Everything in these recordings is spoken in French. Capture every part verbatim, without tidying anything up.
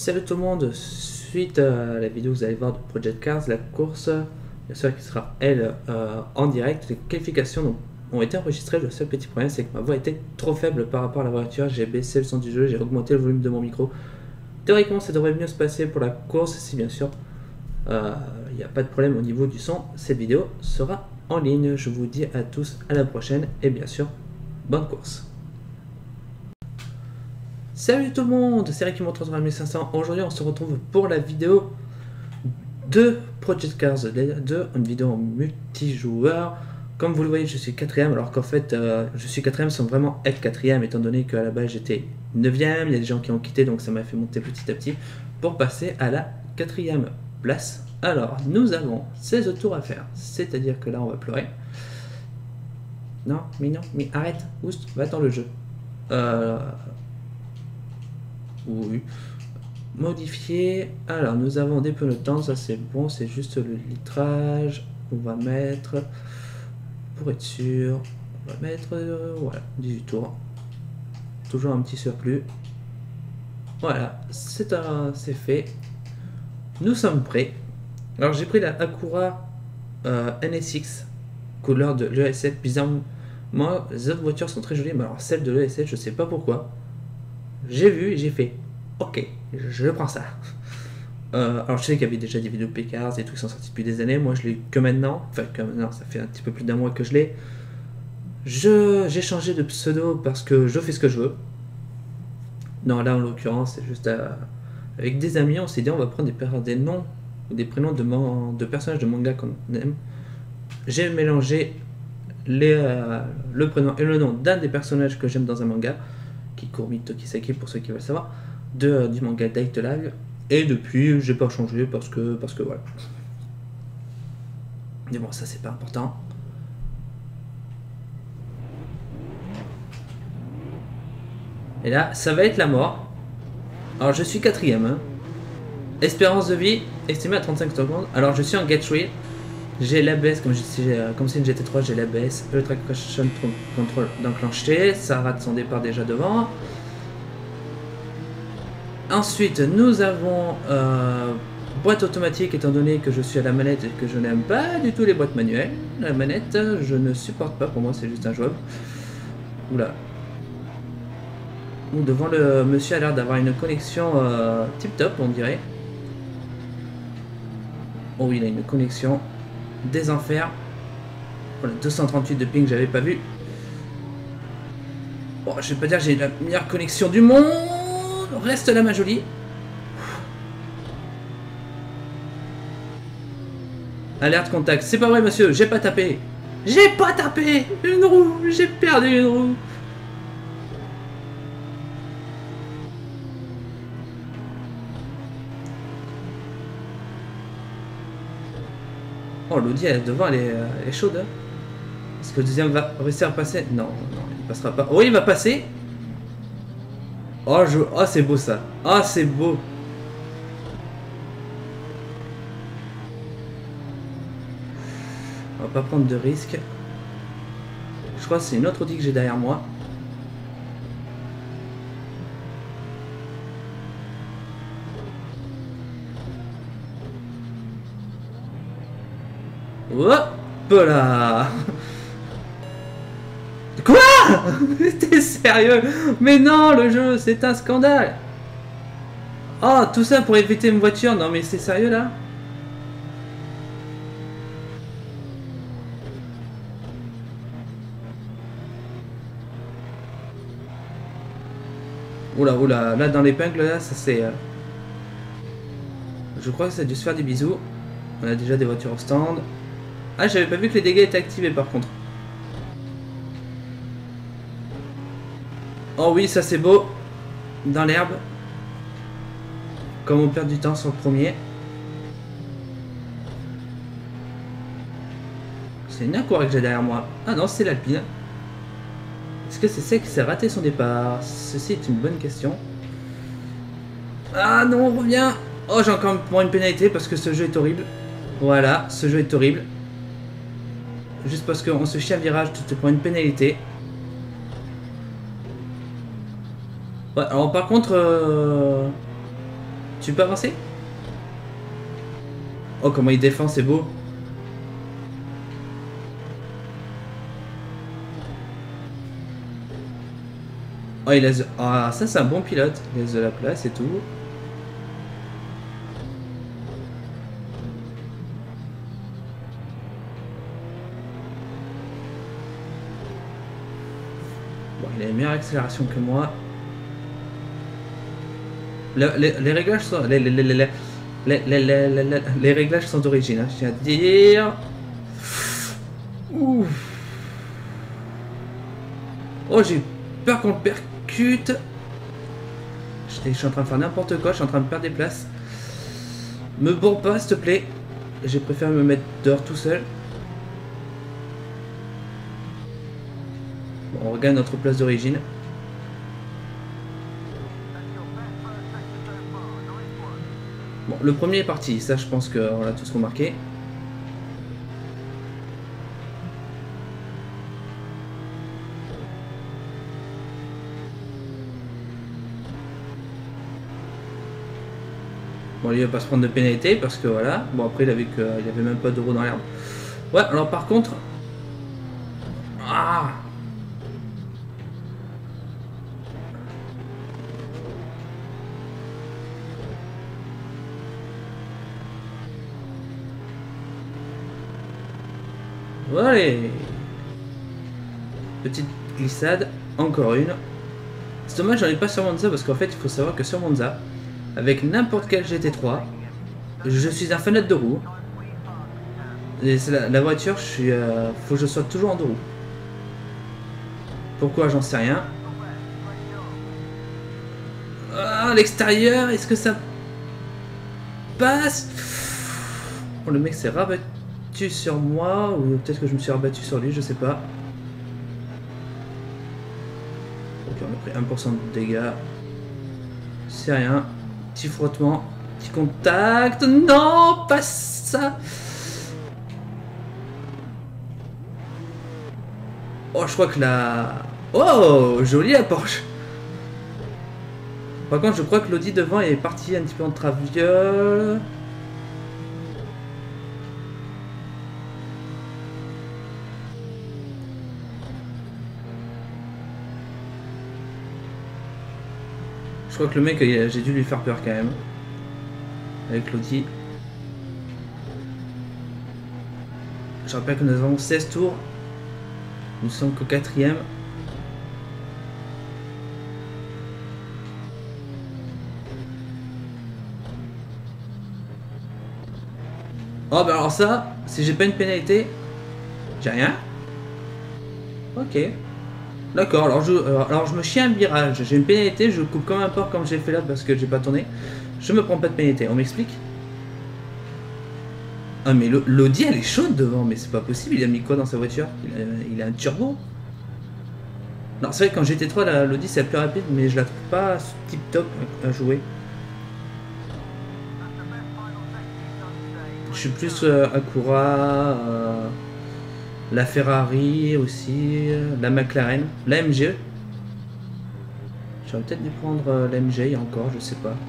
Salut tout le monde, suite à la vidéo que vous allez voir de Project Cars, la course, bien sûr qui sera elle euh, en direct, les qualifications donc, ont été enregistrées. Le seul petit problème c'est que ma voix était trop faible par rapport à la voiture, j'ai baissé le son du jeu, j'ai augmenté le volume de mon micro. Théoriquement ça devrait mieux se passer pour la course si bien sûr il euh, n'y a pas de problème au niveau du son. Cette vidéo sera en ligne, je vous dis à tous à la prochaine et bien sûr bonne course. Salut tout le monde, c'est Ricky Moto trois mille cinq cents. Aujourd'hui on se retrouve pour la vidéo de Project Cars deux, une vidéo en multijoueur. Comme vous le voyez, je suis quatrième, alors qu'en fait euh, je suis quatrième sans vraiment être quatrième, étant donné qu'à la base j'étais neuvième, il y a des gens qui ont quitté, donc ça m'a fait monter petit à petit pour passer à la quatrième place. Alors nous avons seize tours à faire, c'est-à-dire que là on va pleurer. Non, mais non, mais arrête, oust, va dans le jeu. Euh... Oui. Modifier. Alors nous avons des pneus de temps, ça c'est bon, c'est juste le litrage. On va mettre, pour être sûr, on va mettre euh, voilà, dix-huit tours. Toujours un petit surplus. Voilà, c'est un, c'est fait. Nous sommes prêts. Alors j'ai pris la Acura euh, N S X couleur de l'E S sept. Bizarrement, les autres voitures sont très jolies, mais alors celle de l'E S sept, je sais pas pourquoi. J'ai vu et j'ai fait ok, je prends ça. Euh, alors je sais qu'il y avait déjà des vidéos P Cars et tout qui sont sortis depuis des années. Moi je l'ai que maintenant, enfin que maintenant, ça fait un petit peu plus d'un mois que je l'ai. Je j'ai changé de pseudo parce que je fais ce que je veux. Non, là en l'occurrence c'est juste à... avec des amis on s'est dit on va prendre des, des noms ou des prénoms de, man... de personnages de manga qu'on aime. J'ai mélangé les, euh, le prénom et le nom d'un des personnages que j'aime dans un manga, Kikumi Tokisaki pour ceux qui veulent savoir, de, euh, du manga Date Live, et depuis j'ai pas changé parce que parce que voilà. Mais bon, ça c'est pas important. Et là ça va être la mort. Alors je suis quatrième, hein. Espérance de vie estimée à trente-cinq secondes. Alors je suis en get free. J'ai l'A B S, comme, comme c'est une G T trois, j'ai l'A B S, le traction control d'enclencher, ça rate son départ déjà devant. Ensuite, nous avons euh, boîte automatique, étant donné que je suis à la manette et que je n'aime pas du tout les boîtes manuelles. La manette, je ne supporte pas, pour moi c'est juste injouable. Oula. Devant le monsieur a l'air d'avoir une connexion euh, tip top, on dirait. Oh oui, il a une connexion des enfers. Voilà, deux cent trente-huit de ping, j'avais pas vu. Bon, je vais pas dire que j'ai la meilleure connexion du monde. Reste là, ma jolie. Alerte contact. C'est pas vrai, monsieur, j'ai pas tapé. J'ai pas tapé une roue. J'ai perdu une roue. Oh, l'Audi devant, elle est, elle est chaude. Hein. Est-ce que le deuxième va réussir à passer? Non, non, il passera pas. Oh, il va passer. Oh, je... oh c'est beau ça. Ah, oh, c'est beau. On va pas prendre de risques. Je crois que c'est une autre Audi que j'ai derrière moi. Hop là. Quoi? T'es sérieux? Mais non, le jeu, c'est un scandale. Oh, tout ça pour éviter une voiture? Non mais c'est sérieux là? Oula, oula, là dans l'épingle là, ça c'est... Euh... Je crois que ça a dû se faire des bisous. On a déjà des voitures au stand. Ah, j'avais pas vu que les dégâts étaient activés par contre. Oh oui, ça c'est beau. Dans l'herbe. Comme on perd du temps sur le premier. C'est une Acura que j'ai derrière moi. Ah non, c'est l'Alpine. Est-ce que c'est ça qui s'est raté son départ? Ceci est une bonne question. Ah non, on revient. Oh, j'ai encore pour une pénalité parce que ce jeu est horrible. Voilà, ce jeu est horrible. Juste parce qu'on se chie à virage, tu te prends une pénalité. Ouais, alors par contre, euh... Tu peux avancer? Oh, comment il défend, c'est beau. Oh, il laisse... Ah, ça, c'est un bon pilote. Il laisse de la place et tout. Bon, il a une meilleure accélération que moi. Le, les, les réglages sont... Les, les, les, les, les, les, les, les, les réglages sont d'origine, hein, je tiens à dire. Ouh. Oh, j'ai peur qu'on le percute. Je, je suis en train de faire n'importe quoi, je suis en train de perdre des places. Me bourre pas, s'il te plaît. J'ai préféré me mettre dehors tout seul. Bon, on regagne notre place d'origine. Bon, le premier est parti, ça je pense qu'on a tous remarqué. Bon, lui il va pas se prendre de pénalité parce que voilà. Bon, après il avait que, il avait même pas d'euro dans l'herbe. Ouais, alors par contre. Ah! Allez! Petite glissade, encore une. C'est dommage, j'en ai pas sur Monza parce qu'en fait, il faut savoir que sur Monza, avec n'importe quel G T trois, je suis un fenêtre de roue. Et c'est la, la voiture, je suis, euh, faut que je sois toujours en deux roues. Pourquoi, j'en sais rien. Ah, l'extérieur, est-ce que ça passe? Oh, le mec s'est rabattu sur moi, ou peut-être que je me suis rabattu sur lui, je sais pas. Ok, on a pris un pour cent de dégâts. C'est rien. Petit frottement, petit contact. Non, pas ça. Oh, je crois que la... Oh, jolie la Porsche. Par contre, je crois que l'Audi devant est parti un petit peu en traviole. Je crois que le mec, j'ai dû lui faire peur quand même. Avec l'Audi. Je rappelle que nous avons seize tours. Nous sommes qu'au quatrième. Oh bah alors ça, si j'ai pas une pénalité, j'ai rien. Ok. D'accord, alors je, alors je me chie un virage, j'ai une pénalité, je coupe comme un porc comme j'ai fait là parce que j'ai pas tourné. Je me prends pas de pénalité, on m'explique? Ah mais l'Audi elle est chaude devant, mais c'est pas possible, il a mis quoi dans sa voiture? Il a, il a un turbo? Non, c'est vrai que quand G T trois, l'Audi c'est la plus rapide, mais je la trouve pas tip top à jouer. Je suis plus euh, Acura, euh, la Ferrari aussi, euh, la McLaren, la M G. J'aurais peut-être dû prendre euh, la M G il y a encore, je sais pas.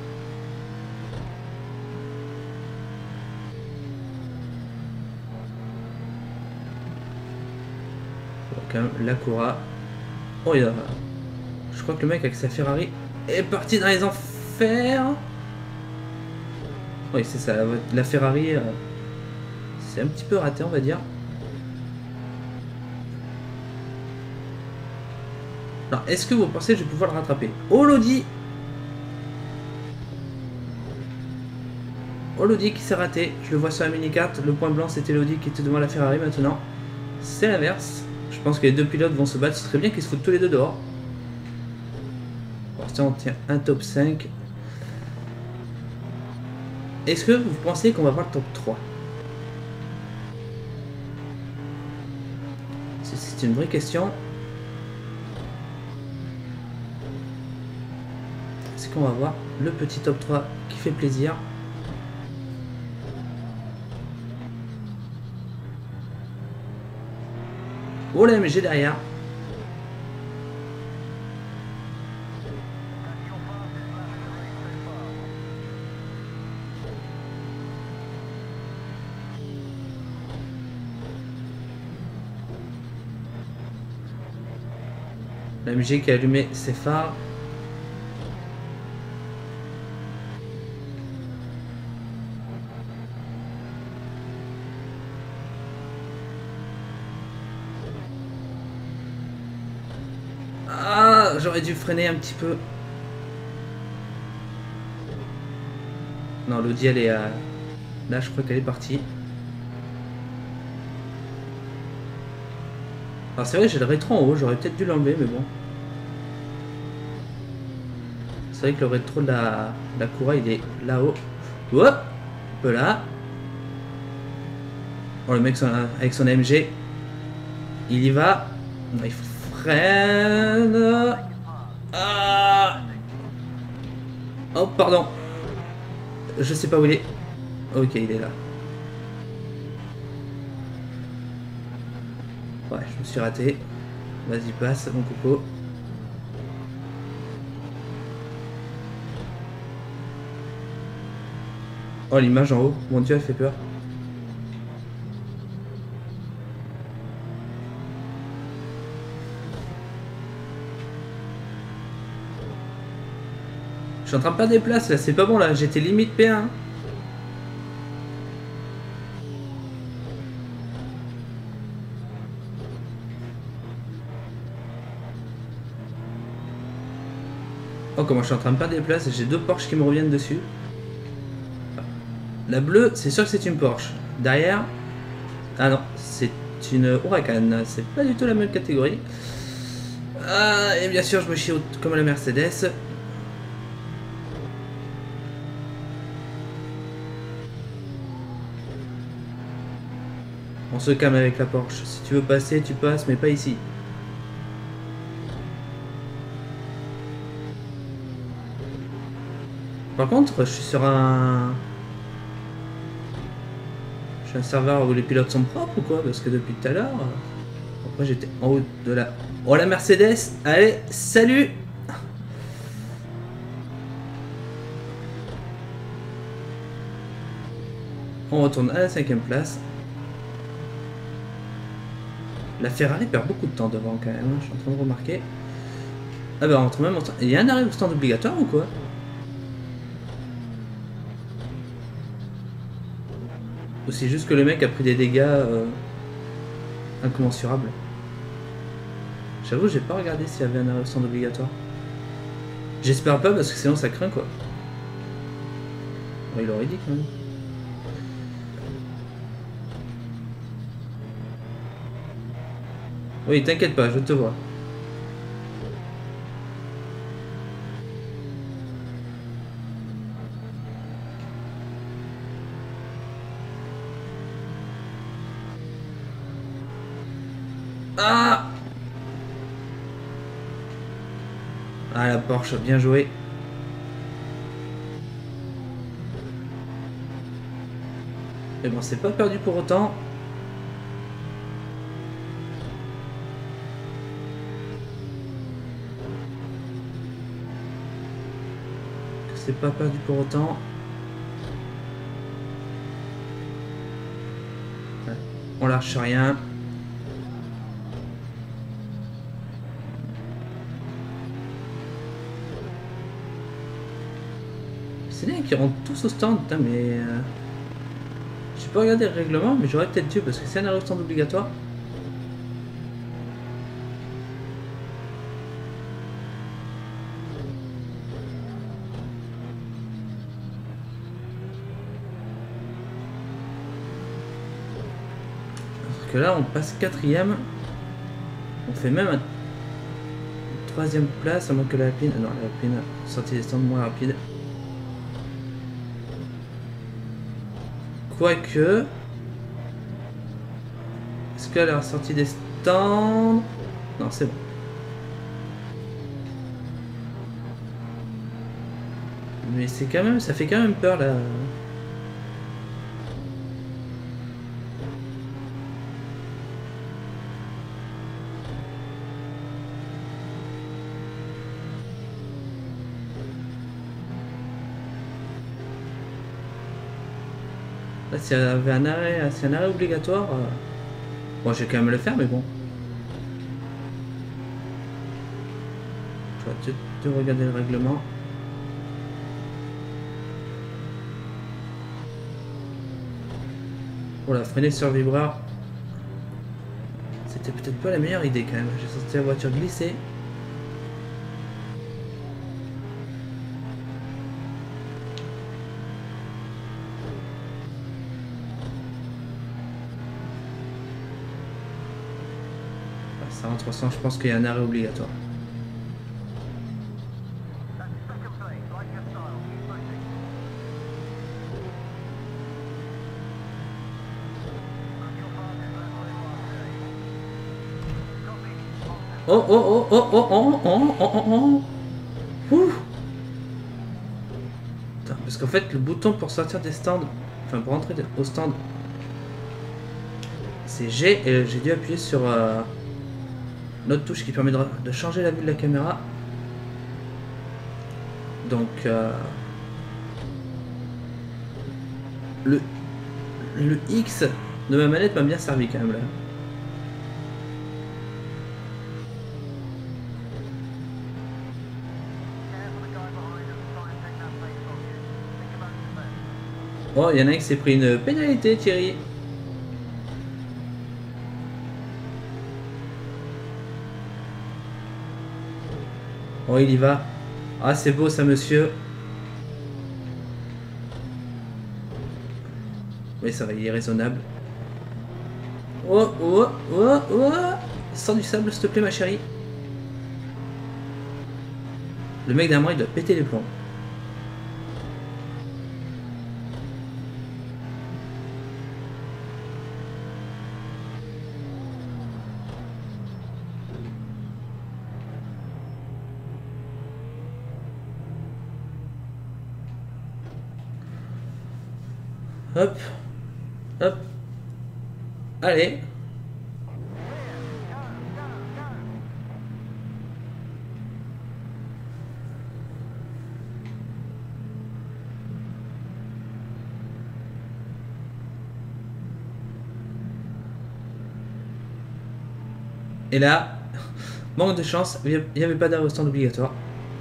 Quand même, l'Acura. Oh, il y a... Je crois que le mec avec sa Ferrari est parti dans les enfers. Oui, c'est ça, la, la Ferrari, euh, c'est un petit peu raté, on va dire. Alors, est-ce que vous pensez que je vais pouvoir le rattraper? Oh, l'Audi! Oh, l'Audi qui s'est raté. Je le vois sur la mini-carte. Le point blanc, c'était l'Audi qui était devant la Ferrari. Maintenant, c'est l'inverse. Je pense que les deux pilotes vont se battre. Ce serait bien qu'ils se foutent tous les deux dehors. Pour l'instant, on tient un top cinq. Est-ce que vous pensez qu'on va voir le top trois? C'est une vraie question. Est-ce qu'on va voir le petit top trois qui fait plaisir? Oh, la M G derrière. La M G qui a allumé ses phares. Ah, j'aurais dû freiner un petit peu. Non, l'Audi elle est à... Là je crois qu'elle est partie. Alors c'est vrai j'ai le rétro en haut, j'aurais peut-être dû l'enlever mais bon. C'est vrai que le rétro de la, la Cura il est là-haut. Hop, un peu là. Oh le mec son, avec son A M G. Il y va. Non, il freine. Ah. Oh pardon. Je sais pas où il est. Ok il est là. Ouais je me suis raté. Vas-y passe mon coco. Oh l'image en haut, mon dieu elle fait peur. Je suis en train de perdre des places là, c'est pas bon là, j'étais limite P un. Oh comment je suis en train de perdre des places, j'ai deux Porsche qui me reviennent dessus. La bleue, c'est sûr que c'est une Porsche. Derrière, ah non, c'est une Huracan, c'est pas du tout la même catégorie. Ah, et bien sûr je me chie comme la Mercedes. On se calme avec la Porsche. Si tu veux passer, tu passes, mais pas ici. Par contre, je suis sur un... Je suis un serveur où les pilotes sont propres ou quoi? Parce que depuis tout à l'heure... Après j'étais en haut de la... Oh la Mercedes. Allez, salut. On retourne à la cinquième place. La Ferrari perd beaucoup de temps devant quand même, je suis en train de remarquer. Ah bah on rentre même en temps. Il y a un arrêt au stand obligatoire ou quoi? Ou c'est juste que le mec a pris des dégâts euh, incommensurables? J'avoue j'ai pas regardé s'il y avait un arrêt au stand obligatoire. J'espère pas parce que sinon ça craint quoi. Oh, il aurait dit quand même. Oui, t'inquiète pas, je te vois. Ah! Ah la Porsche, bien joué. Mais bon, c'est pas perdu pour autant. C'est pas perdu pour autant. Ouais. On lâche rien. C'est bien qu'ils rentrent tous au stand, putain, mais... Euh... J'ai pas regardé le règlement, mais j'aurais peut-être dû, parce que c'est un arrêt au stand obligatoire. Parce que là, on passe quatrième. On fait même un... une troisième place, à moins que la Alpine... Non, la Alpine, sortie des stands moins rapide. Quoique... Est-ce qu'elle a sorti des stands? Non, c'est bon. Mais c'est quand même... Ça fait quand même peur, là. Là, s'il y avait un arrêt, c'est un arrêt obligatoire... Euh... Bon, je vais quand même le faire, mais bon. de, de regarder le règlement. Voilà, freiner sur vibreur. C'était peut-être pas la meilleure idée quand même. J'ai senti la voiture glisser. Ça rentre sans, je pense qu'il y a un arrêt obligatoire. Oh oh oh oh oh oh oh oh oh oh. Ouh. Putain, parce qu'en fait le bouton pour sortir des stands, enfin pour entrer au stand, c'est G et j'ai dû appuyer sur euh, notre touche qui permet de, de changer la vue de la caméra. Donc euh, le, le X de ma manette m'a bien servi quand même là. Oh, il y en a un qui s'est pris une pénalité, Thierry. Oh, il y va. Ah, c'est beau ça, monsieur. Oui, ça va, il est raisonnable. Oh, oh, oh, oh. Sors du sable, s'il te plaît, ma chérie. Le mec derrière moi, il doit péter les plombs. Hop, hop, allez. Et là, manque de chance, il n'y avait pas d'arrêt au stand obligatoire.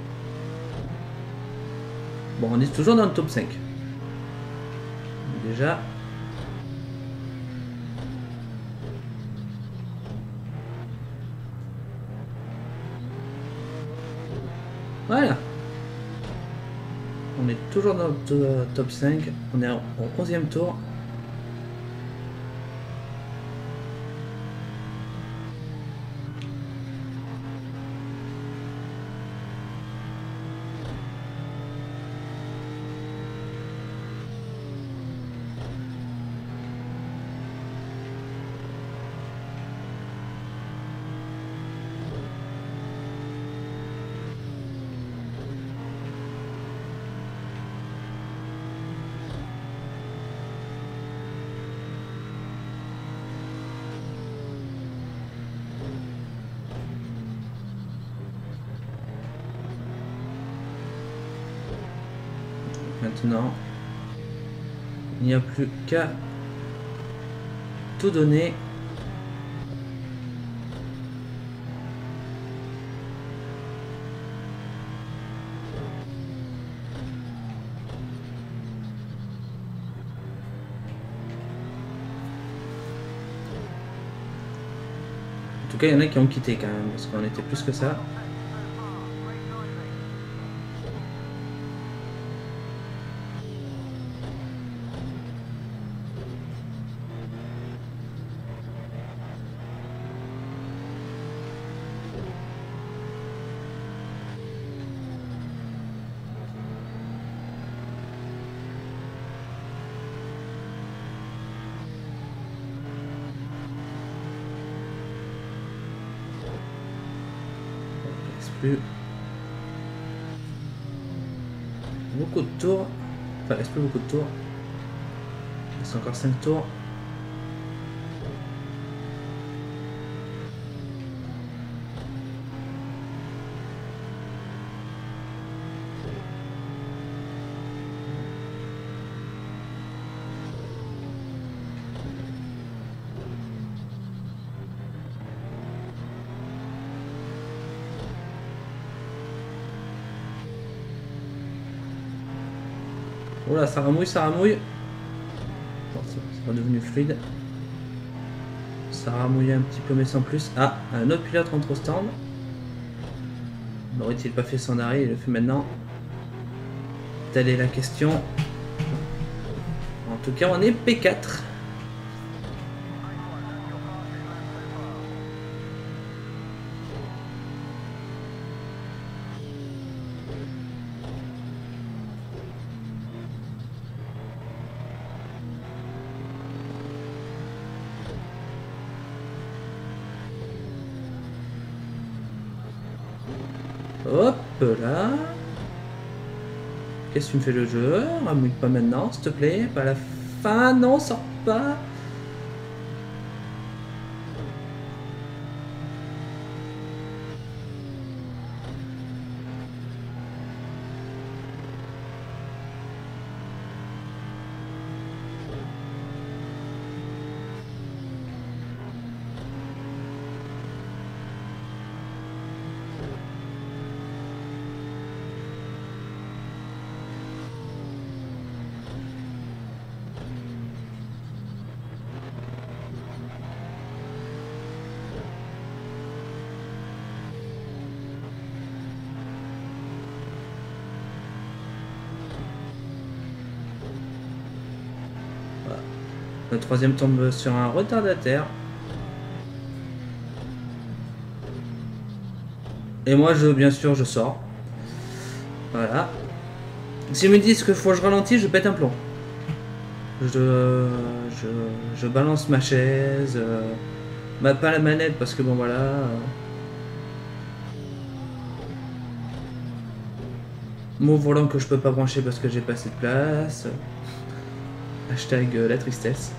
Bon, on est toujours dans le top cinq. Déjà. Voilà. On est toujours dans le top cinq. On est au onzième tour. Maintenant, il n'y a plus qu'à tout donner. En tout cas, il y en a qui ont quitté quand même, parce qu'on était plus que ça. Plus beaucoup de tours, enfin il reste plus beaucoup de tours, il reste encore cinq tours. Oh là, ça ramouille, ça ramouille. Bon, c'est redevenu fluide. Ça ramouille un petit peu, mais sans plus. Ah, un autre pilote rentre au stand. N'aurait-il pas fait son arrêt? Il le fait maintenant. Telle est la question. En tout cas, on est P quatre. Hop là. Qu'est-ce que tu me fais le jeu? Ramouille pas maintenant, s'il te plaît. Pas à la fin. Non, sors pas. Le troisième tombe sur un retardataire. Et moi, je, bien sûr, je sors. Voilà. S'ils me disent que faut que je ralentisse, je pète un plomb. Je, je, je balance ma chaise. Euh, bah, pas la manette parce que bon, voilà. Euh, mon volant que je peux pas brancher parce que j'ai pas assez de place. Hashtag euh, la tristesse.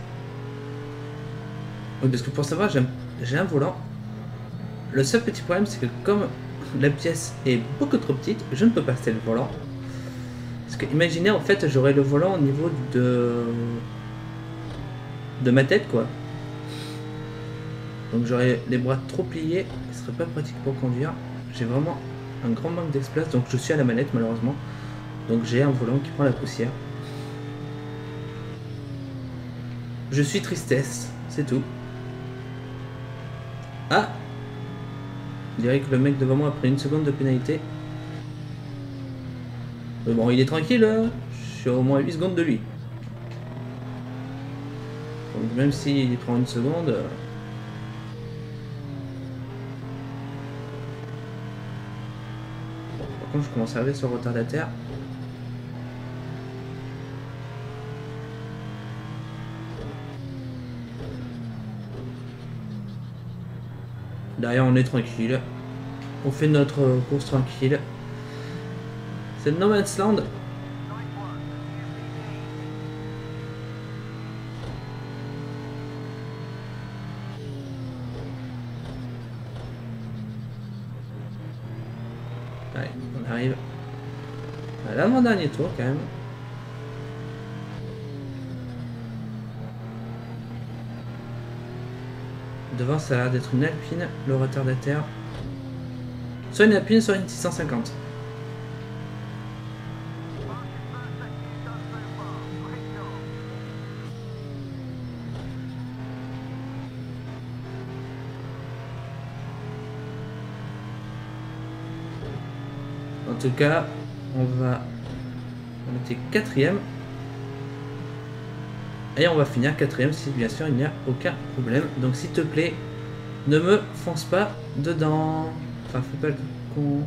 Oui, parce que pour savoir, j'ai un volant. Le seul petit problème, c'est que comme la pièce est beaucoup trop petite, je ne peux pas passer le volant. Parce que imaginez, en fait, j'aurais le volant au niveau de de ma tête, quoi. Donc j'aurais les bras trop pliés, ce serait pas pratique pour conduire. J'ai vraiment un grand manque d'espace, donc je suis à la manette malheureusement. Donc j'ai un volant qui prend la poussière. Je suis tristesse, c'est tout. Ah! Je dirais que le mec devant moi a pris une seconde de pénalité. Mais bon, il est tranquille, hein. Je suis à au moins huit secondes de lui. Donc même s'il prend une seconde... Euh... Bon, par contre, je commence à arriver sur le retardataire. Derrière, on est tranquille. On fait notre course tranquille. C'est No Man's Land. Allez, on arrive à l'avant-dernier tour quand même. Devant, ça a l'air d'être une Alpine, le retardataire. Soit une Alpine, soit une six cent cinquante. En tout cas, on va... On était quatrième. Et on va finir quatrième si bien sûr il n'y a aucun problème. Donc s'il te plaît, ne me fonce pas dedans. Enfin, fais pas le con.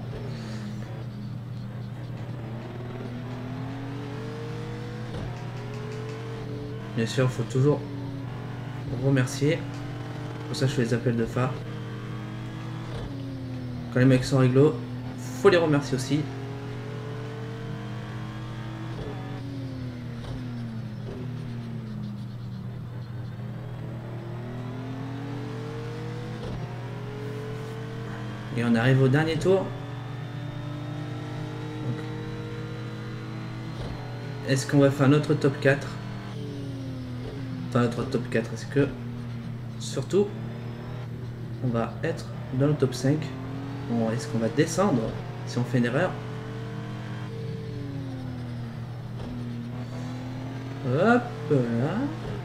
Bien sûr, il faut toujours remercier. Pour ça, je fais les appels de phare. Quand les mecs sont réglo, faut les remercier aussi. Et on arrive au dernier tour. Est-ce qu'on va faire notre top quatre? Enfin, notre top quatre, est-ce que... Surtout, on va être dans le top cinq. Bon, est-ce qu'on va descendre si on fait une erreur? Hop là.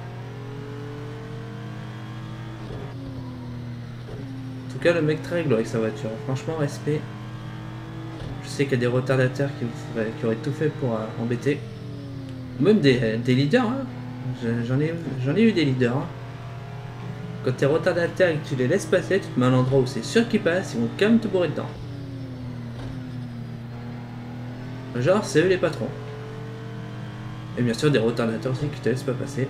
En tout cas, le mec très réglo avec sa voiture. Franchement, respect. Je sais qu'il y a des retardataires qui, feraient, qui auraient tout fait pour euh, embêter. Même des, des leaders. Hein. J'en ai, j'en ai eu des leaders. Hein. Quand t'es retardataire et que tu les laisses passer, tu te mets à un endroit où c'est sûr qu'ils passent, ils vont quand même te bourrer dedans. Genre, c'est eux les patrons. Et bien sûr, des retardateurs aussi qui te laissent pas passer.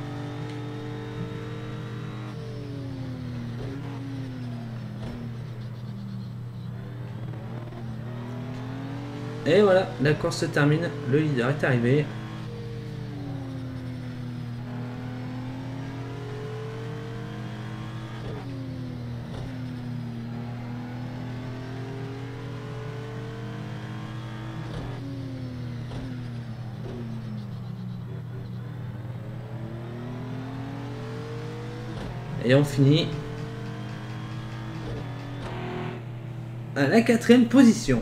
Et voilà, la course se termine. Le leader est arrivé. Et on finit à la quatrième position.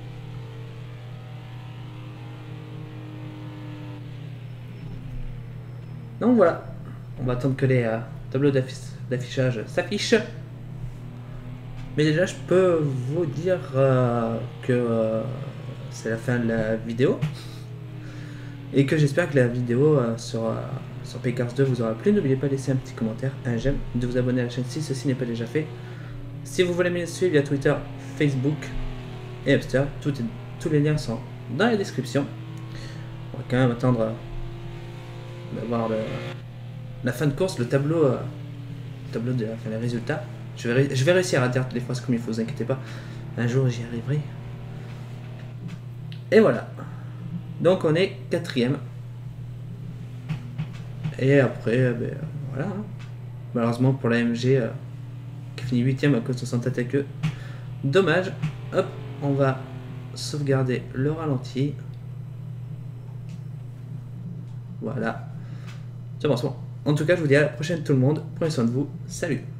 Donc voilà, on va attendre que les euh, tableaux d'affichage s'affichent. Mais déjà, je peux vous dire euh, que euh, c'est la fin de la vidéo. Et que j'espère que la vidéo euh, sur, euh, sur P Cars deux vous aura plu. N'oubliez pas de laisser un petit commentaire, un j'aime, de vous abonner à la chaîne si ceci n'est pas déjà fait. Si vous voulez me suivre via Twitter, Facebook et Upster, tout est, tous les liens sont dans la description. On va quand même attendre euh, d'avoir le, la fin de course, le tableau, euh, le tableau de enfin, les résultats. Je vais, je vais réussir à dire toutes les phrases comme il faut, vous inquiétez pas. Un jour j'y arriverai. Et voilà. Donc on est quatrième. Et après, ben, voilà. Hein. Malheureusement pour la M G, euh, qui finit huitième à cause de son attaque. Dommage. Hop, on va sauvegarder le ralenti. Voilà. C'est bon, c'est bon. En tout cas, je vous dis à la prochaine tout le monde. Prenez soin de vous. Salut.